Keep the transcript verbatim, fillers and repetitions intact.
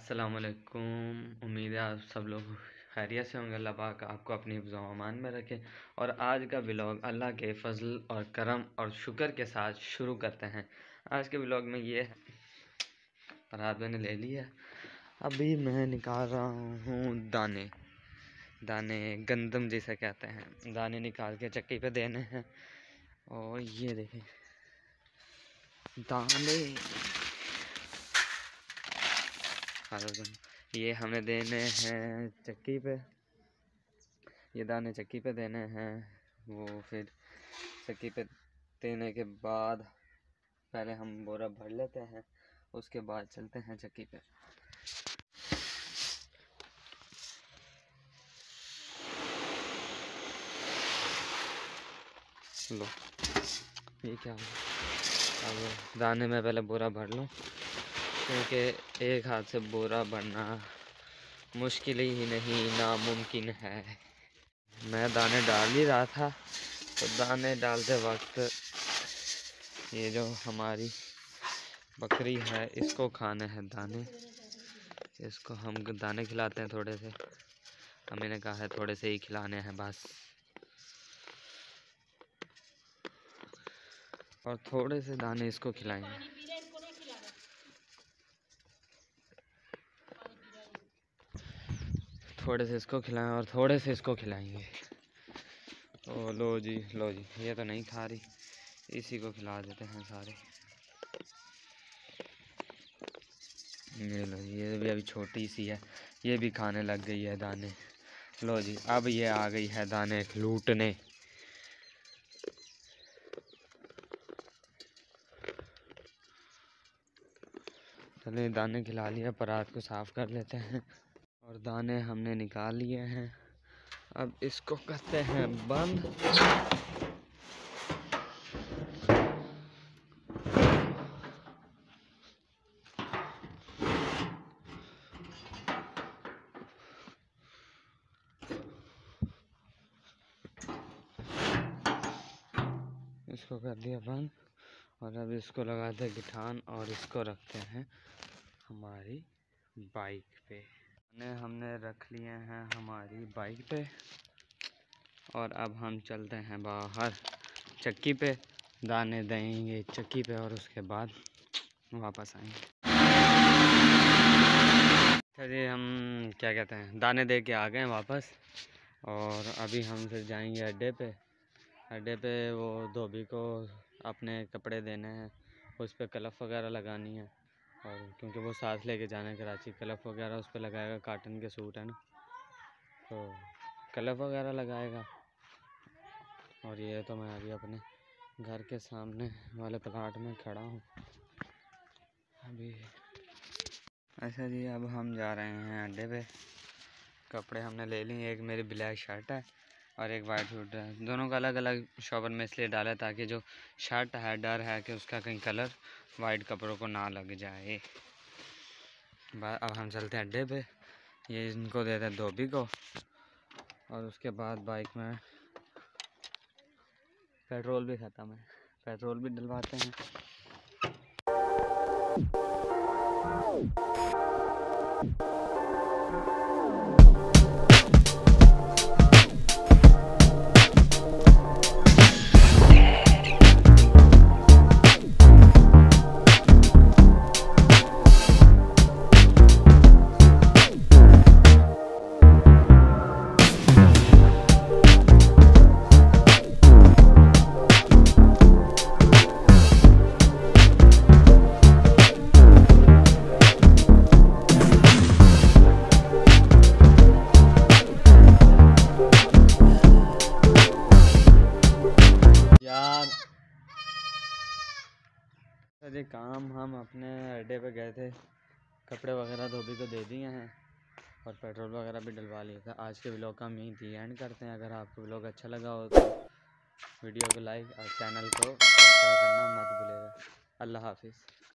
अस्सलामुअलैकुम। उम्मीद है आप सब लोग खैरियत से होंगे। अल्लाह पाक आपको अपनी हिफ्ज़ व अमान में रखे। और आज का व्लॉग अल्लाह के फजल और करम और शुक्र के साथ शुरू करते हैं। आज के व्लॉग में ये है, रात मैंने ले लिया, अभी मैं निकाल रहा हूँ दाने दाने गंदम जिसे कहते हैं, दाने निकाल के चक्की पे देने हैं। और ये देखें दाने, ये हमें देने हैं चक्की पे, ये दाने चक्की पे देने हैं। वो फिर चक्की पे देने के बाद पहले हम बोरा भर लेते हैं, उसके बाद चलते हैं चक्की पे। लो ये क्या हो, अब दाने में पहले बोरा भर लूँ, क्योंकि एक हाथ से बोरा भरना मुश्किल ही नहीं नामुमकिन है। मैं दाने डाल ही रहा था, तो दाने डालते वक्त ये जो हमारी बकरी है इसको खाने हैं दाने, इसको हम दाने खिलाते हैं थोड़े से। हमें ने कहा है थोड़े से ही खिलाने हैं बस, और थोड़े से दाने इसको खिलाएंगे। थोड़े से इसको खिलाएं और थोड़े से इसको खिलाएंगे। ओ लो जी, लो जी, ये तो नहीं खा रही, इसी को खिला देते हैं सारे। ये लो जी, ये भी अभी छोटी सी है, ये भी खाने लग गई है दाने। लो जी, अब ये आ गई है दाने लूटने। चलिए दाने खिला लिया, परात को साफ कर लेते हैं। और दाने हमने निकाल लिए हैं, अब इसको करते हैं बंद। इसको कर दिया बंद, और अब इसको लगाते हैं गिठान और इसको रखते हैं हमारी बाइक पे। दाने हमने रख लिए हैं हमारी बाइक पे, और अब हम चलते हैं बाहर चक्की पे, दाने देंगे चक्की पे और उसके बाद वापस आएंगे। चलिए हम क्या कहते हैं दाने दे के आ गए वापस, और अभी हम फिर जाएंगे अड्डे पे। अड्डे पे वो धोबी को अपने कपड़े देने हैं, उस पर कलफ वगैरह लगानी है, और क्योंकि वो साथ लेके जाना है कराची, कलफ वगैरह उस पर लगाएगा। काटन के सूट है ना, तो कलफ वगैरह लगाएगा। और ये तो मैं अभी अपने घर के सामने वाले प्लाट में खड़ा हूँ अभी। अच्छा जी, अब हम जा रहे हैं अड्डे पे। कपड़े हमने ले लिए, एक मेरी ब्लैक शर्ट है और एक वाइट सूट है। दोनों का अलग अलग शॉपर में इसलिए डाला ताकि जो शर्ट है डर है कि उसका कहीं कलर वाइट कपड़ों को ना लग जाए। अब हम चलते हैं अड्डे पे, ये इनको देते हैं धोबी को, और उसके बाद बाइक में पेट्रोल भी ख़त्म है, पेट्रोल भी डलवाते हैं। अरे काम हम अपने अड्डे पे गए थे, कपड़े वगैरह धोबी को दे दिए हैं और पेट्रोल वगैरह भी डलवा लिया था। आज के व्लॉग का हम यहीं एंड करते हैं। अगर आपको व्लॉग अच्छा लगा हो तो वीडियो को लाइक और चैनल को सब्सक्राइब करना मत भूलिएगा। अल्लाह हाफिज़।